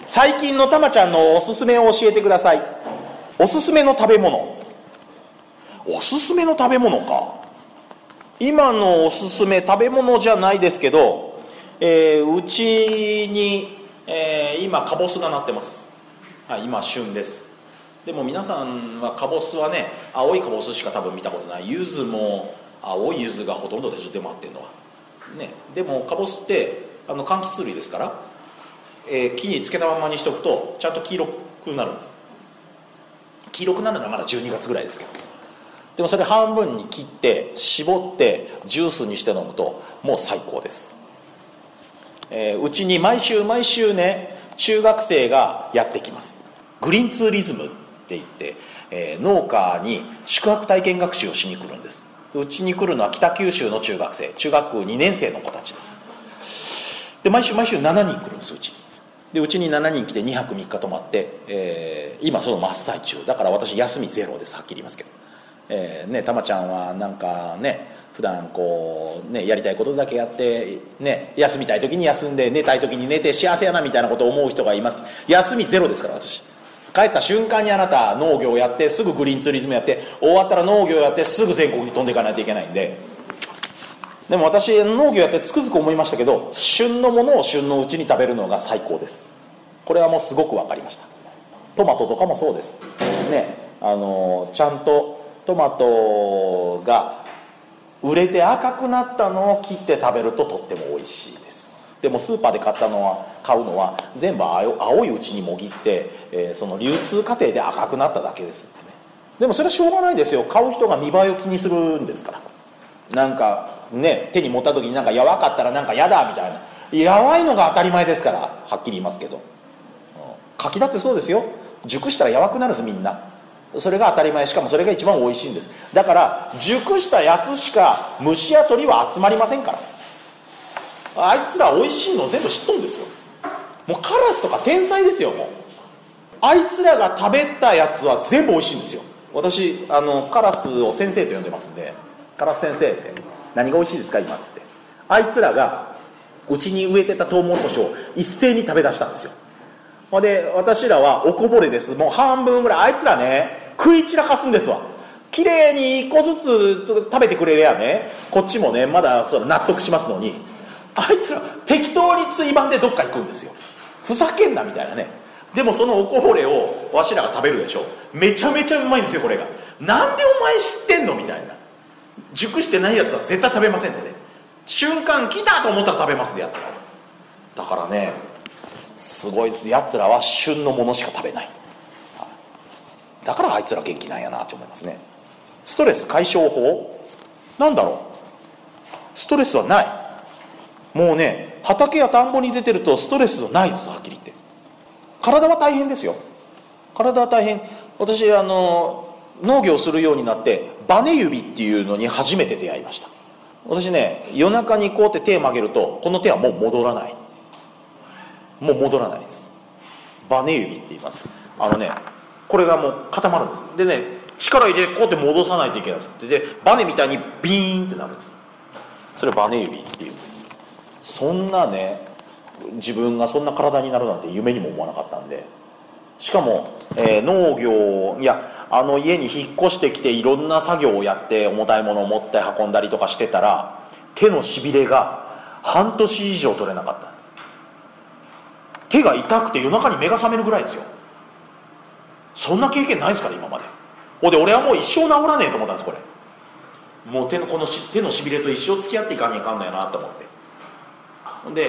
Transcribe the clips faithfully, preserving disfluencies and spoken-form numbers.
最近のたまちゃんのおすすめを教えてください。おすすめの食べ物。おすすめの食べ物か。今のおすすめ食べ物じゃないですけど、えー、うちに、えー、今カボスがなってます。はい、今旬です。でも皆さんはカボスはね、青いカボスしか多分見たことない。柚子も青い柚子がほとんどでしょ、出回ってるのはね。でもカボスってあの柑橘類ですから、えー、木につけたままにしておくとちゃんと黄色くなるんです。黄色くなるのはまだじゅうにがつぐらいですけど、でもそれ半分に切って絞ってジュースにして飲むともう最高です。えー、うちに毎週毎週ね、中学生がやってきます。グリーンツーリズムって言って、えー、農家に宿泊体験学習をしに来るんです。うちに来るのは北九州の中学生、中学にねん生の子たちです。で毎週毎週しちにん来るんです。うちでうちにしちにん来てにはくみっか泊まって、えー、今その真っ最中だから私休みゼロです。はっきり言いますけど、えー、ね、たまちゃんはなんかね、普段こうね、やりたいことだけやってね、休みたい時に休んで寝たい時に寝て幸せやなみたいなことを思う人がいますけど、休みゼロですから。私帰った瞬間にあなた農業やってすぐグリーンツーリズムやって終わったら農業やってすぐ全国に飛んでいかないといけないんで。でも私農業やってつくづく思いましたけど、旬のものを旬のうちに食べるのが最高です。これはもうすごく分かりました。トマトとかもそうですね。あのちゃんとトマトが売れて赤くなったのを切って食べるととっても美味しいです。でもスーパーで買ったのは買うのは全部青いうちにもぎって、えー、その流通過程で赤くなっただけですってね。でもそれはしょうがないですよ。買う人が見栄えを気にするんですから。なんかね、手に持った時になんかやわかったらなんかやだみたいな、やわいのが当たり前ですから、はっきり言いますけど、柿だってそうですよ。熟したらやわくなるんですみんな。それが当たり前、しかもそれが一番おいしいんです。だから熟したやつしか虫や鳥は集まりませんから。あいつらおいしいの全部知っとるんですよ。もうカラスとか天才ですよ。もうあいつらが食べたやつは全部おいしいんですよ。私あのカラスを先生と呼んでますんで、カラス先生って何がおいしいですか今っつって、あいつらがうちに植えてたトウモロコシを一斉に食べ出したんですよ。で私らはおこぼれです。もう半分ぐらいあいつらね食い散らかすんですわ。きれいに一個ずつ食べてくれりゃね、こっちもねまだその納得しますのに、あいつら適当についばんでどっか行くんですよ。ふざけんなみたいなね。でもそのおこぼれをわしらが食べるでしょ。めちゃめちゃうまいんですよこれが。なんでお前知ってんのみたいな。熟してないやつは絶対食べませんので、瞬間来たと思ったら食べますねやつら。だからねすごいです。やつらは旬のものしか食べない。だからあいつら元気なんやなと思いますね。ストレス解消法なんだろう。ストレスはない。もうね畑や田んぼに出てるとストレスはないです。はっきり言って体は大変ですよ。体は大変。私あの農業するようになってバネ指っていうのに初めて出会いました。私ね夜中にこうやって手を曲げるとこの手はもう戻らない。もう戻らないです。バネ指って言います。あのねこれがもう固まるんです。でね力入れてこうやって戻さないといけないです。でバネみたいにビーンってなるんです。それバネ指っていうんです。そんなね自分がそんな体になるなんて夢にも思わなかったんで、しかも、えー、農業いやあの家に引っ越してきていろんな作業をやって重たいものを持って運んだりとかしてたら手のしびれが半年以上取れなかったんです。手が痛くて夜中に目が覚めるぐらいですよ。そんな経験ないですから今まで。ほんで俺はもう一生治らねえと思ったんです。これもう手のこのし手のしびれと一生付き合っていかんにいかんのやなと思って、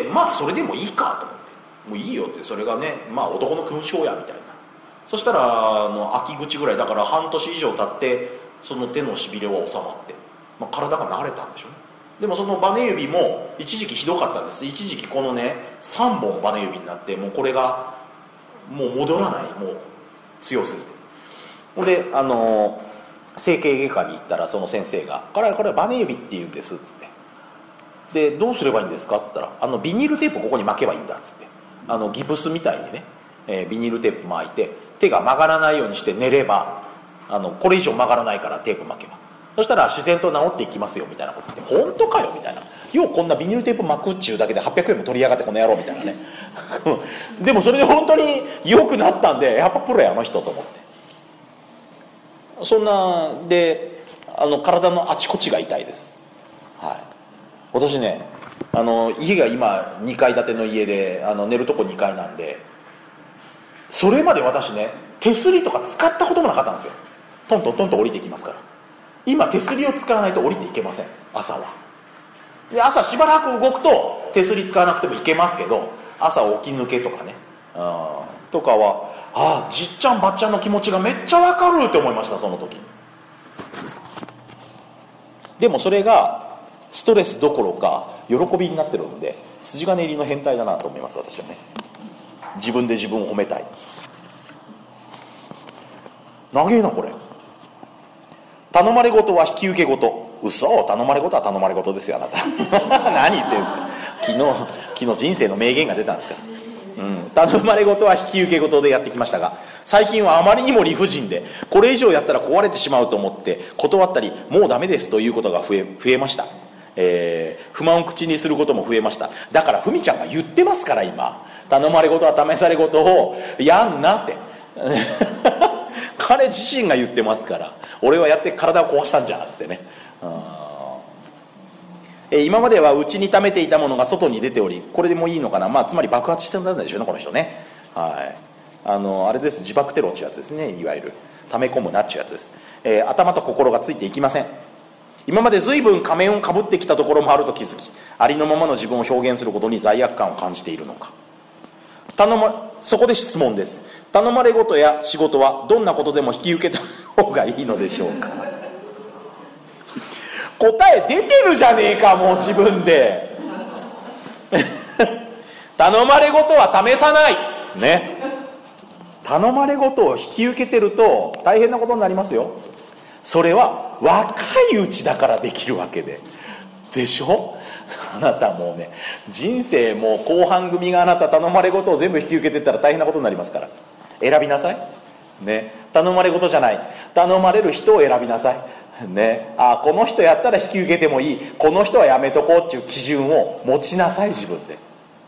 でまあそれでもいいかと思って、もういいよって、それがねまあ男の勲章やみたいな。そしたらあの秋口ぐらいだから半年以上経ってその手のしびれは収まって、まあ、体が慣れたんでしょうね。でもそのバネ指も一時期ひどかったんです。一時期このねさんぼんバネ指になって、もうこれがもう戻らない、もう強すぎて。ほんであの整形外科に行ったらその先生が「これこれバネ指っていうんです」っつって、でどうすればいいんですかっつったら「あのビニールテープここに巻けばいいんだ」っつって、あのギプスみたいにね、えー、ビニールテープ巻いて手が曲がらないようにして寝れば、あのこれ以上曲がらないからテープ巻けば、 そしたら自然と治っていきますよみたいなこと言って、本当かよみたいな、ようこんなビニールテープ巻くっちゅうだけではっぴゃくえんも取りやがってこの野郎みたいなねでもそれで本当に良くなったんで、やっぱプロやあの人と思って、そんなであの体のあちこちが痛いです。はい、私ね、あの家が今にかい建ての家で、あの寝るとこにかいなんで、それまで私ね手すりとか使ったこともなかったんですよ。トントントンと降りていきますから。今手すりを使わないと降りていけません、朝は。で朝しばらく動くと手すり使わなくてもいけますけど、朝起き抜けとかね、うんとかは、ああじっちゃんばっちゃんの気持ちがめっちゃわかるって思いました、その時に。でもそれがストレスどころか喜びになってるんで、筋金入りの変態だなと思います、私はね。自分で自分を褒めたい。長えなこれ。頼まれ事は引き受け事。嘘、頼まれ事は頼まれ事ですよあなた何言ってんですか。昨日昨日人生の名言が出たんですから、うん、頼まれ事は引き受け事でやってきましたが、最近はあまりにも理不尽で、これ以上やったら壊れてしまうと思って断ったり、もうダメですということが増え増えました。えー、不満を口にすることも増えました。だからふみちゃんが言ってますから、今頼まれ事は試され事をやんなって彼自身が言ってますから、俺はやって体を壊したんじゃんってね。え今までは内に溜めていたものが外に出ており、これでもいいのかな、まあ、つまり爆発してたんでしょうねこの人ね。はい、あのあれです、自爆テロっていうやつですね、いわゆる溜め込むなっていうやつです。えー、頭と心がついていきません。今まで随分仮面をかぶってきたところもあると気づき、ありのままの自分を表現することに罪悪感を感じているのか。頼まそこで質問です。頼まれ事や仕事はどんなことでも引き受けた方がいいのでしょうか。答え出てるじゃねえかもう自分で頼まれ事は試さないね。頼まれ事を引き受けてると大変なことになりますよ。それは若いうちだからできるわけででしょ。あなたもうね、人生もう後半組があなた頼まれ事を全部引き受けてったら大変なことになりますから、選びなさいね。頼まれ事じゃない、頼まれる人を選びなさいね。あ、この人やったら引き受けてもいい、この人はやめとこうっていう基準を持ちなさい、自分で。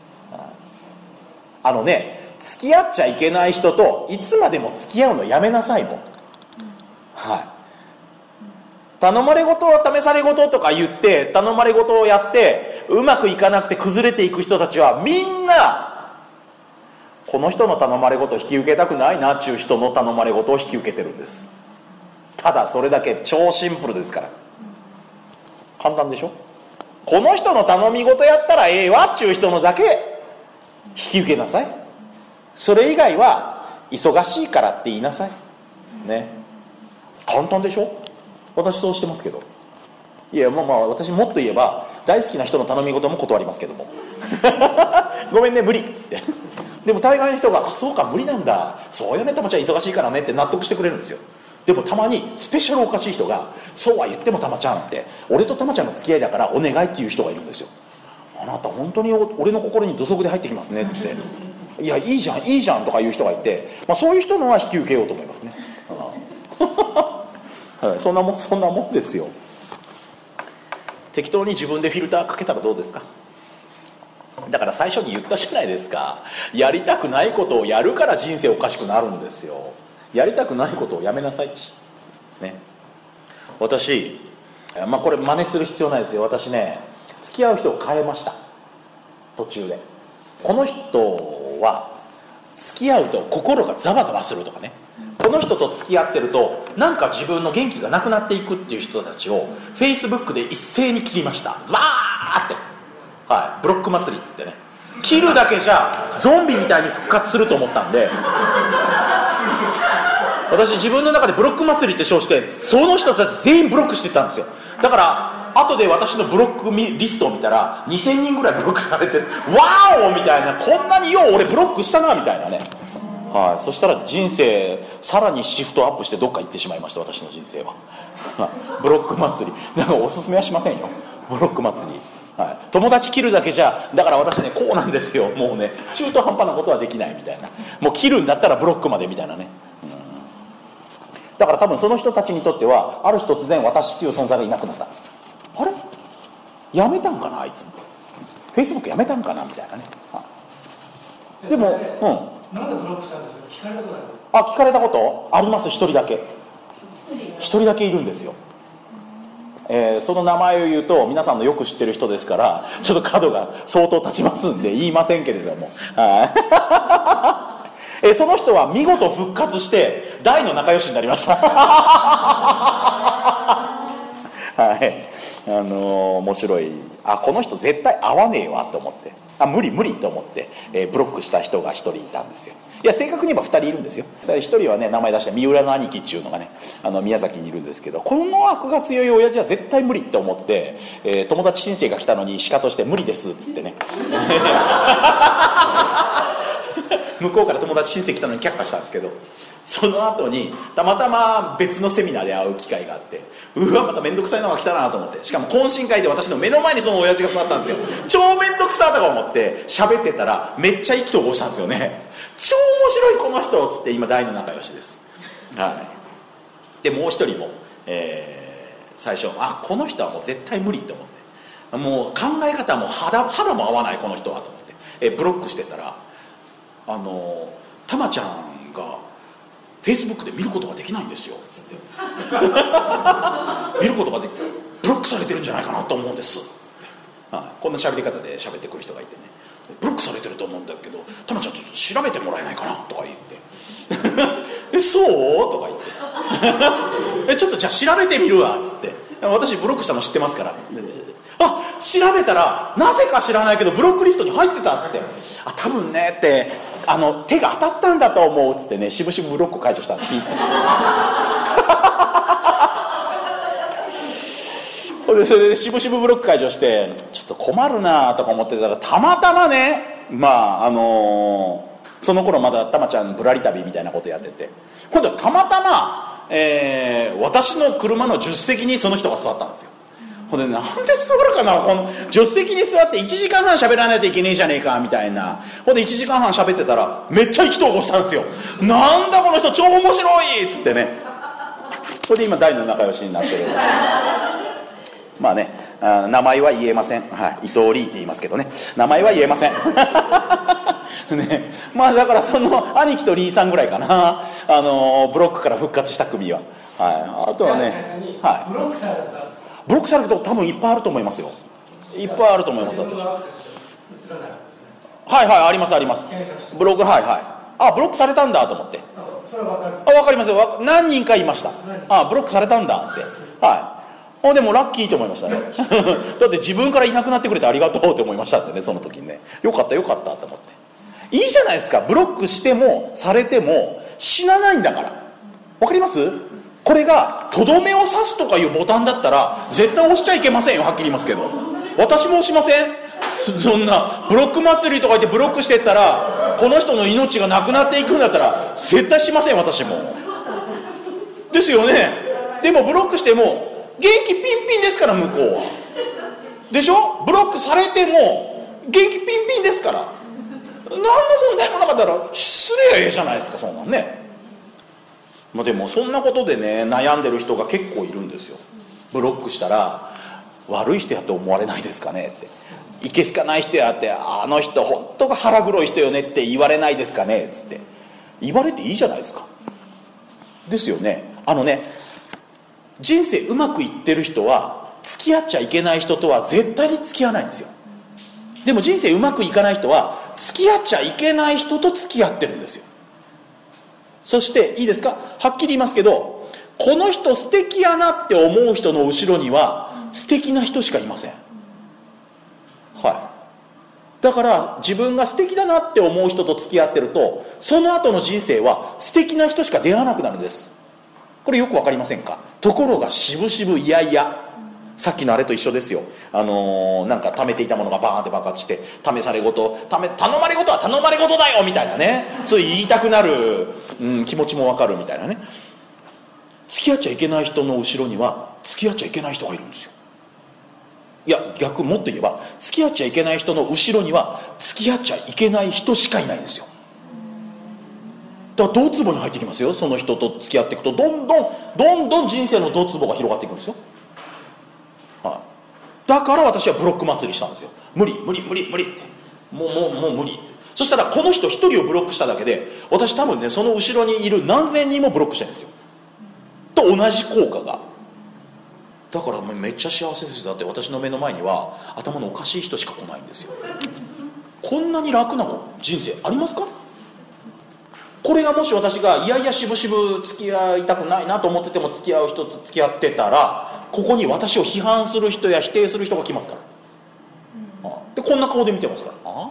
あのね、付き合っちゃいけない人といつまでも付き合うのやめなさいもん。はい、頼まれ事は試され事とか言って頼まれ事をやってうまくいかなくて崩れていく人たちはみんなこの人の頼まれ事を引き受けたくないなっちゅう人の頼まれ事を引き受けてるんです。ただそれだけ、超シンプルですから。簡単でしょ。この人の頼み事やったらええわっちゅう人のだけ引き受けなさい。それ以外は忙しいからって言いなさいね。簡単でしょ。私そうしてますけど。いやまあまあ私もっと言えば大好きな人の頼み事も断りますけどもごめんね無理っつってでも大概の人が「あそうか無理なんだ、そうよねたまちゃん忙しいからね」って納得してくれるんですよ。でもたまにスペシャルおかしい人が「そうは言ってもたまちゃんって俺とたまちゃんの付き合いだからお願い」っていう人がいるんですよ。あなた本当に俺の心に土足で入ってきますねっつって「いやいいじゃんいいじゃん」とかいう人がいて、まあ、そういう人のは引き受けようと思いますねはい、そんなもんそんなもんですよ。適当に自分でフィルターかけたらどうですか。だから最初に言ったじゃないですか、やりたくないことをやるから人生おかしくなるんですよ。やりたくないことをやめなさいね。私、まあこれ真似する必要ないですよ。私ね、付き合う人を変えました、途中で。この人は付き合うと心がざわざわするとかね、この人と付き合ってるとなんか自分の元気がなくなっていくっていう人たちをフェイスブックで一斉に切りました。ズバーって、はい、ブロック祭りっつってね、切るだけじゃゾンビみたいに復活すると思ったんで私自分の中でブロック祭りって称してその人たち全員ブロックしてたんですよ。だから後で私のブロックリストを見たらにせんにんぐらいブロックされてる。ワーオみたいな、こんなによう俺ブロックしたなみたいなね。はい、そしたら人生さらにシフトアップしてどっか行ってしまいました、私の人生はブロック祭りなんかおすすめはしませんよ、ブロック祭り。はい、友達切るだけじゃだから私ねこうなんですよ、もうね中途半端なことはできないみたいな、もう切るんだったらブロックまでみたいなね。うん、 だから多分その人たちにとってはある日突然私っていう存在がいなくなったんです。あれやめたんかなあいつも、フェイスブックやめたんかなみたいなね。でも、 うん、なんでブロックしたんですか？聞かれたことある？ あ、聞かれたことあります。一人だけ一人だけいるんですよ。えー、その名前を言うと皆さんのよく知ってる人ですからちょっと角が相当立ちますんで言いませんけれどもえー、その人は見事復活して大の仲良しになりましたはい、あのー、面白い。あ、この人絶対合わねえわと思って、あ、無理無理と思って、えー、ブロックした人が一人いたんですよ。いや正確に言えばふたりいるんですよ。一人はね名前出した三浦の兄貴っていうのがねあの宮崎にいるんですけど、この悪が強い親父は絶対無理って思って、えー、友達申請が来たのに鹿として無理ですっつってね向こうから友達申請来たのに却下したんですけど、その後にたまたま別のセミナーで会う機会があって、うわまた面倒くさいのが来たなと思って、しかも懇親会で私の目の前にその親父が座ったんですよ。超面倒くさとか思って喋ってたらめっちゃ意気投合したんですよね。超面白いこの人っつって今大の仲良しです。はい。でもう一人も、えー、最初あこの人はもう絶対無理って思って、もう考え方も 肌, 肌も合わないこの人はと思って、えー、ブロックしてたらあのたまちゃんがフェイスブックで見ることができないんですよつって見ることができブロックされてるんじゃないかなと思うんですつって、はい、こんな喋り方で喋ってくる人がいてね、ブロックされてると思うんだけどたまちゃんちょっと調べてもらえないかなとか言ってえそうとか言ってえちょっとじゃあ調べてみるわつって、私ブロックしたの知ってますから、あ調べたらなぜか知らないけどブロックリストに入ってたっつって、あ多分ねってあの手が当たったんだと思うっつってね、しぶしぶブロック解除したんです。ピッでそれでしぶしぶブロック解除してちょっと困るなとか思ってたら、たまたまねまああのー、その頃まだたまちゃんぶらり旅みたいなことやってて、今度はたまたま、えー、私の車の助手席にその人が座ったんですよ。ほんでなんで座るかな、この助手席に座っていちじかんはん喋らないといけねえじゃねえかみたいな。ほんでいちじかんはん喋ってたらめっちゃ意気投合したんですよ。なんだこの人超面白いっつってね。それで今大の仲良しになってるまあね、あ名前は言えません、はい、伊藤リーって言いますけどね、名前は言えませんね、まあだからその兄貴とリーさんぐらいかな、あのブロックから復活した組は、はい、あとはね、はい、 ブロックされたブロックされると多分いっぱいあると思いますよ。いっぱいあると思います。はいはいありますあります。ブロックはいはいあブロックされたんだと思って。 それは分かる。 あ分かりますよ。何人かいました。あブロックされたんだって。はい。でもラッキーと思いましたね。だって自分からいなくなってくれてありがとうって思いましたってね、その時にね。よかったよかったと思って。いいじゃないですか。ブロックしてもされても死なないんだから。わかります？これがとどめを刺すとかいうボタンだったら絶対押しちゃいけませんよ。はっきり言いますけど、私も押しません。そんなブロック祭りとか言ってブロックしてったらこの人の命がなくなっていくんだったら絶対しません。私もですよね。でもブロックしても元気ピンピンですから向こうはでしょ。ブロックされても元気ピンピンですから、何の問題もなかったらすればええじゃないですか、そんなんね。まあ、でもそんなことでね悩んでる人が結構いるんですよ。ブロックしたら悪い人やと思われないですかねって、いけすかない人やって、あの人本当が腹黒い人よねって言われないですかねっつって、言われていいじゃないですか。ですよね。あのね人生うまくいってる人は付き合っちゃいけない人とは絶対に付き合わないんですよ。でも人生うまくいかない人は付き合っちゃいけない人と付き合ってるんですよ。そしていいですか、はっきり言いますけど、この人素敵やなって思う人の後ろには素敵な人しかいません。はい。だから自分が素敵だなって思う人と付き合ってると、その後の人生は素敵な人しか出会わなくなるんです。これよくわかりませんか。ところがしぶしぶいやいや、さっきのあれと一緒ですよ。あのー、なんか貯めていたものがバーンって爆発して試され事ため頼まれ事は頼まれ事だよみたいなね、そう言いたくなる、うん、気持ちもわかるみたいなね。付き合っちゃいけない人の後ろには付き合っちゃいけない人がいるんですよ。いや逆もっと言えば付き合っちゃいけない人の後ろには付き合っちゃいけない人しかいないんですよ。 だからドツボに入ってきますよ。その人と付き合っていくとどんどんどんどん人生のドツボが広がっていくんですよ、はい、だから私はブロック祭りしたんですよ。無理無理無理無理ってもうもうもう無理って。そしたらこの人一人をブロックしただけで私多分ねその後ろにいる何千人もブロックしてるんですよと同じ効果が。だからめっちゃ幸せですよ。だって私の目の前には頭のおかしい人しか来ないんですよ。こんなに楽な人生ありますか。これがもし私がいやいやしぶしぶ付き合いたくないなと思ってても付き合う人と付き合ってたらここに私を批判する人や否定する人が来ますから、うん、でこんな顔で見てますからあ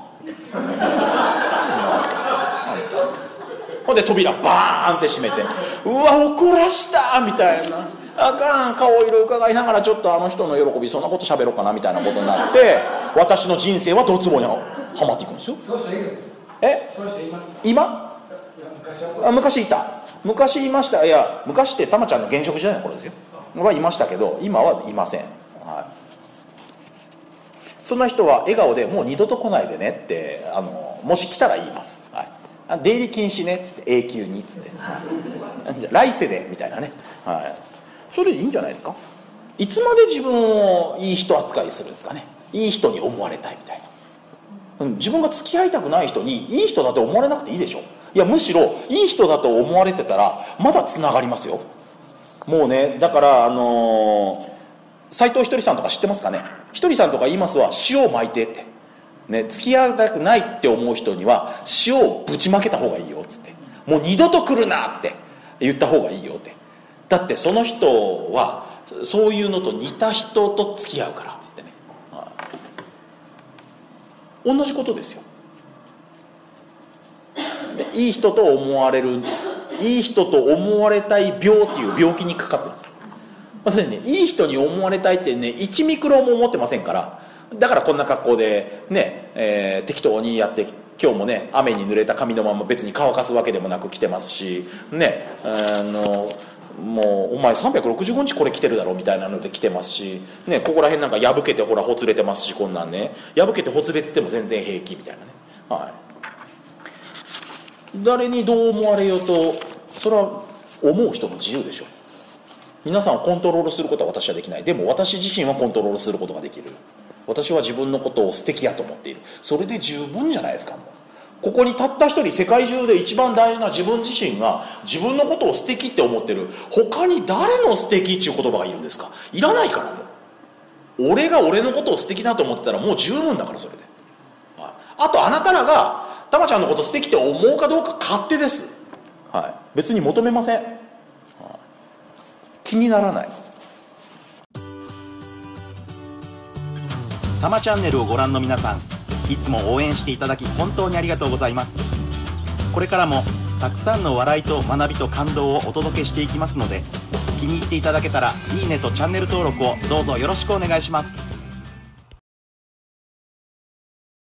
ほんで扉バーンって閉めてうわ怒らしたみたいなあかん顔色伺いながらちょっとあの人の喜びそんなこと喋ろうかなみたいなことになって私の人生はドツボにはまっていくんですよ。 そういう人いるんですよ。 えそういう人います。 今昔はあ昔いた昔いました。いや昔ってたまちゃんの現職時代の頃ですよはいましたけど今はいません、はい、そんな人は笑顔でもう二度と来ないでねってあのもし来たら言います、はい、あ出入り禁止ねっつって永久にっつってじゃあ来世でみたいなね、はい、それでいいんじゃないですか。いつまで自分をいい人扱いするんですかね。いい人に思われたいみたいな。自分が付き合いたくない人にいい人だと思われなくていいでしょ。いやむしろいい人だと思われてたらまだつながりますよ。もうねだからあの斎、ー、藤ひとりさんとか知ってますかね。ひとりさんとか言いますわ塩をまいてって、ね、付き合いたくないって思う人には塩をぶちまけた方がいいよっつってもう二度と来るなって言った方がいいよって。だってその人はそういうのと似た人と付き合うからっつってね、はい、同じことですよ。いい人と思われるいい人と思われたい病っていう病気にかかってるんです。まさにねいい人に思われたいってねいちミクロも思ってませんから。だからこんな格好でね、えー、適当にやって今日もね雨に濡れた髪のまま別に乾かすわけでもなく来てますしね、あのもうお前さんびゃくろくじゅうごにちこれ着てるだろみたいなので着てますし、ね、ここら辺なんか破けてほらほつれてますしこんなんね破けてほつれてても全然平気みたいなね、はい、誰にどう思われようとそれは思う人の自由でしょ。皆さんをコントロールすることは私はできない。でも私自身はコントロールすることができる。私は自分のことを素敵やと思っている。それで十分じゃないですか。もうここにたった一人世界中で一番大事な自分自身が自分のことを素敵って思ってる。他に誰の素敵っていう言葉がいるんですか。いらないから。もう俺が俺のことを素敵だと思ってたらもう十分だから。それであとあなたらがたまちゃんのこと素敵って思うかどうか勝手です、はい、別に求めません、はい、気にならない。 たまチャンネルをご覧の皆さん、いつも応援していただき本当にありがとうございます。これからもたくさんの笑いと学びと感動をお届けしていきますので、気に入っていただけたらいいねとチャンネル登録をどうぞよろしくお願いします。